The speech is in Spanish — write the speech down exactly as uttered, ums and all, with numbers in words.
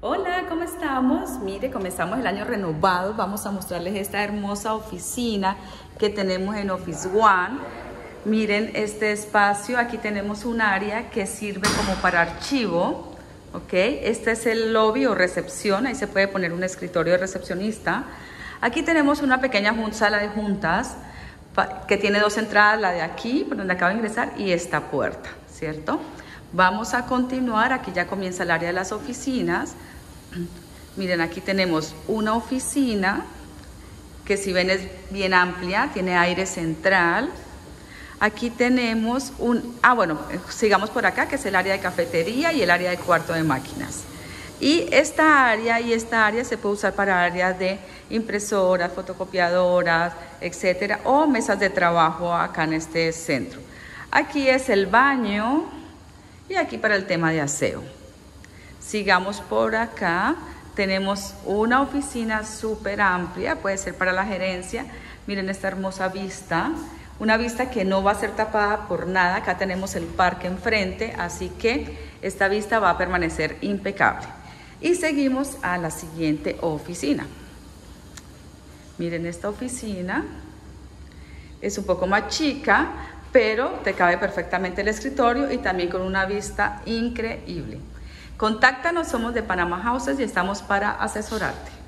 Hola, ¿cómo estamos? Mire, comenzamos el año renovado. Vamos a mostrarles esta hermosa oficina que tenemos en Office One. Miren este espacio. Aquí tenemos un área que sirve como para archivo. ¿Ok? Este es el lobby o recepción. Ahí se puede poner un escritorio de recepcionista. Aquí tenemos una pequeña sala de juntas que tiene dos entradas, la de aquí, por donde acabo de ingresar, y esta puerta, ¿cierto? Vamos a continuar. Aquí ya comienza el área de las oficinas. Miren, aquí tenemos una oficina que, si ven, es bien amplia, tiene aire central. Aquí tenemos un, ah bueno, sigamos por acá, que es el área de cafetería y el área de cuarto de máquinas. Y esta área y esta área se puede usar para áreas de impresoras, fotocopiadoras, etcétera, o mesas de trabajo acá en este centro. Aquí es el baño y aquí para el tema de aseo. Sigamos por acá. Tenemos una oficina súper amplia, puede ser para la gerencia. Miren esta hermosa vista, una vista que no va a ser tapada por nada. Acá tenemos el parque enfrente, así que esta vista va a permanecer impecable. Y seguimos a la siguiente oficina. Miren esta oficina, es un poco más chica, pero te cabe perfectamente el escritorio y también con una vista increíble. Contáctanos, somos de Panama Houses y estamos para asesorarte.